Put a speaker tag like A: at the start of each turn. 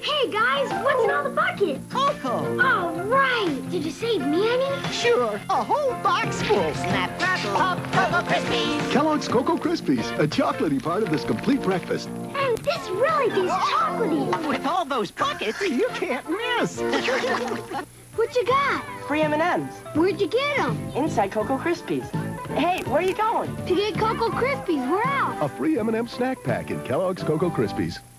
A: Hey, guys, what's in all the buckets?
B: Cocoa.
A: Oh, right. Did you save me any?
B: Sure, a whole box full.
C: Snap, crackle, pop, Cocoa Krispies.
D: Kellogg's Cocoa Krispies, a chocolatey part of this complete breakfast.
A: And this really tastes chocolatey.
B: With all those buckets, you can't miss.
A: What you got?
C: Free M&Ms.
A: Where'd you get them?
C: Inside Cocoa Krispies. Hey, where are you going?
A: To get Cocoa Krispies. We're out.
D: A free M&M snack pack in Kellogg's Cocoa Krispies.